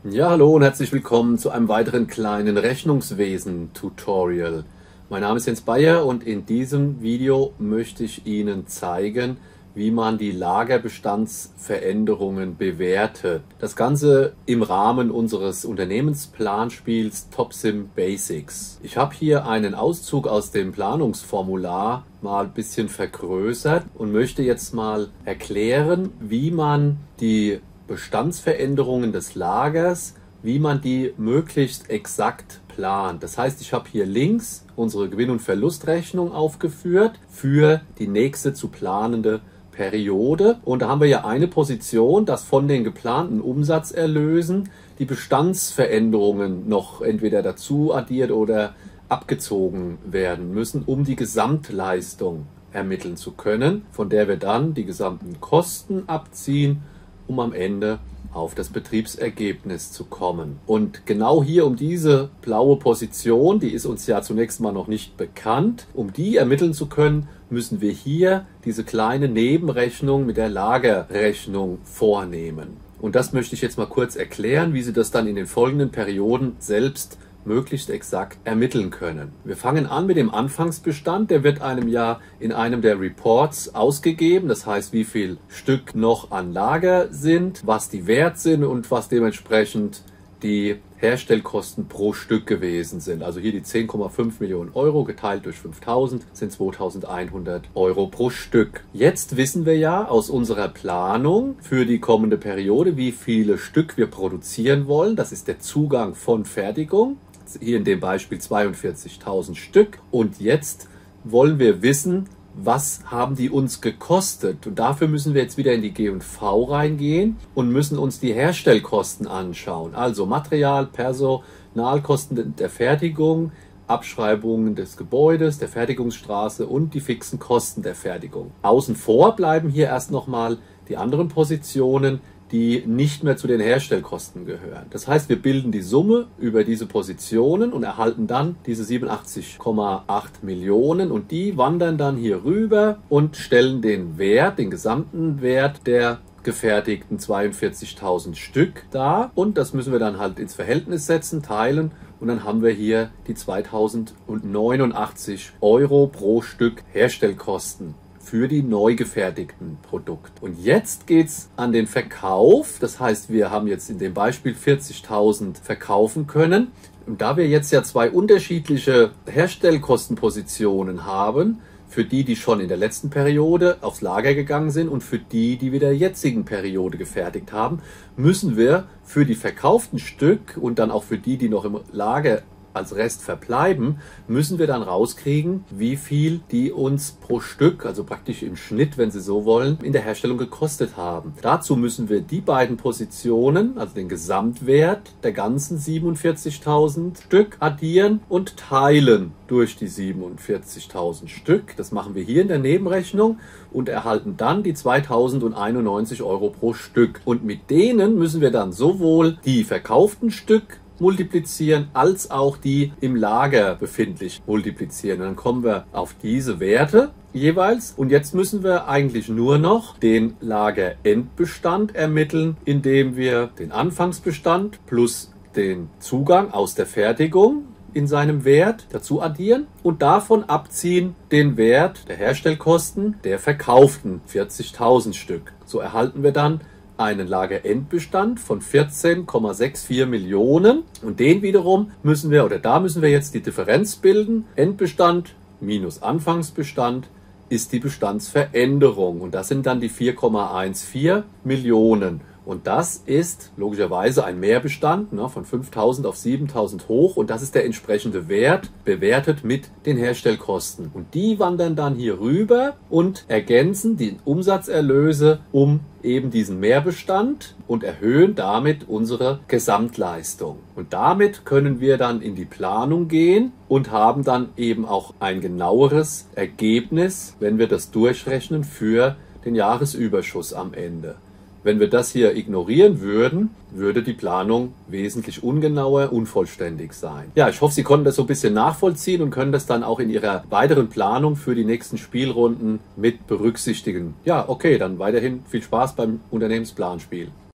Ja, hallo und herzlich willkommen zu einem weiteren kleinen Rechnungswesen-Tutorial. Mein Name ist Jens Bayer und in diesem Video möchte ich Ihnen zeigen, wie man die Lagerbestandsveränderungen bewertet. Das Ganze im Rahmen unseres Unternehmensplanspiels TopSim Basics. Ich habe hier einen Auszug aus dem Planungsformular mal ein bisschen vergrößert und möchte jetzt mal erklären, wie man die Bestandsveränderungen des Lagers, wie man die möglichst exakt plant. Das heißt, ich habe hier links unsere Gewinn- und Verlustrechnung aufgeführt für die nächste zu planende Periode. Und da haben wir ja eine Position, dass von den geplanten Umsatzerlösen die Bestandsveränderungen noch entweder dazu addiert oder abgezogen werden müssen, um die Gesamtleistung ermitteln zu können, von der wir dann die gesamten Kosten abziehen, um am Ende auf das Betriebsergebnis zu kommen. Und genau hier um diese blaue Position, die ist uns ja zunächst mal noch nicht bekannt, um die ermitteln zu können, müssen wir hier diese kleine Nebenrechnung mit der Lagerrechnung vornehmen. Und das möchte ich jetzt mal kurz erklären, wie Sie das dann in den folgenden Perioden selbst möglichst exakt ermitteln können. Wir fangen an mit dem Anfangsbestand, der wird einem ja in einem der Reports ausgegeben, das heißt, wie viel Stück noch an Lager sind, was die wert sind und was dementsprechend die Herstellkosten pro Stück gewesen sind. Also hier die 10,5 Millionen Euro geteilt durch 5.000 sind 2.100 Euro pro Stück. Jetzt wissen wir ja aus unserer Planung für die kommende Periode, wie viele Stück wir produzieren wollen. Das ist der Zugang von Fertigung. Hier in dem Beispiel 42.000 Stück. Und jetzt wollen wir wissen, was haben die uns gekostet? Und dafür müssen wir jetzt wieder in die G&V reingehen und müssen uns die Herstellkosten anschauen. Also Material, Personalkosten der Fertigung, Abschreibungen des Gebäudes, der Fertigungsstraße und die fixen Kosten der Fertigung. Außen vor bleiben hier erst nochmal die anderen Positionen, die nicht mehr zu den Herstellkosten gehören. Das heißt, wir bilden die Summe über diese Positionen und erhalten dann diese 87,8 Millionen und die wandern dann hier rüber und stellen den Wert, den gesamten Wert der gefertigten 42.000 Stück dar und das müssen wir dann halt ins Verhältnis setzen, teilen und dann haben wir hier die 2.089 Euro pro Stück Herstellkosten für die neu gefertigten Produkte. Und jetzt geht's an den Verkauf. Das heißt, wir haben jetzt in dem Beispiel 40.000 verkaufen können. Und da wir jetzt ja zwei unterschiedliche Herstellkostenpositionen haben, für die, die schon in der letzten Periode aufs Lager gegangen sind und für die, die wir der jetzigen Periode gefertigt haben, müssen wir für die verkauften Stück und dann auch für die, die noch im Lager als Rest verbleiben, müssen wir dann rauskriegen, wie viel die uns pro Stück, also praktisch im Schnitt, wenn Sie so wollen, in der Herstellung gekostet haben. Dazu müssen wir die beiden Positionen, also den Gesamtwert der ganzen 47.000 Stück addieren und teilen durch die 47.000 Stück. Das machen wir hier in der Nebenrechnung und erhalten dann die 2.091 Euro pro Stück. Und mit denen müssen wir dann sowohl die verkauften Stück multiplizieren, als auch die im Lager befindlich multiplizieren. Und dann kommen wir auf diese Werte jeweils. Und jetzt müssen wir eigentlich nur noch den Lagerendbestand ermitteln, indem wir den Anfangsbestand plus den Zugang aus der Fertigung in seinem Wert dazu addieren und davon abziehen den Wert der Herstellkosten der verkauften 40.000 Stück. So erhalten wir dann einen Lagerendbestand von 14,64 Millionen und den wiederum müssen wir, oder da müssen wir jetzt die Differenz bilden. Endbestand minus Anfangsbestand ist die Bestandsveränderung und das sind dann die 4,14 Millionen. Und das ist logischerweise ein Mehrbestand von 5.000 auf 7.000 hoch und das ist der entsprechende Wert, bewertet mit den Herstellkosten. Und die wandern dann hier rüber und ergänzen die Umsatzerlöse um eben diesen Mehrbestand und erhöhen damit unsere Gesamtleistung. Und damit können wir dann in die Planung gehen und haben dann eben auch ein genaueres Ergebnis, wenn wir das durchrechnen für den Jahresüberschuss am Ende. Wenn wir das hier ignorieren würden, würde die Planung wesentlich ungenauer, unvollständig sein. Ja, ich hoffe, Sie konnten das so ein bisschen nachvollziehen und können das dann auch in Ihrer weiteren Planung für die nächsten Spielrunden mit berücksichtigen. Ja, okay, dann weiterhin viel Spaß beim Unternehmensplanspiel.